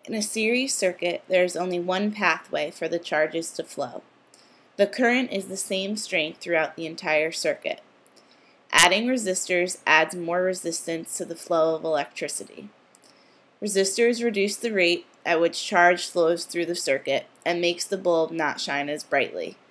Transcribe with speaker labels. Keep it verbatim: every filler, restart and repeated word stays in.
Speaker 1: In a series circuit, there is only one pathway for the charges to flow. The current is the same strength throughout the entire circuit. Adding resistors adds more resistance to the flow of electricity. Resistors reduce the rate at which charge flows through the circuit and makes the bulb not shine as brightly.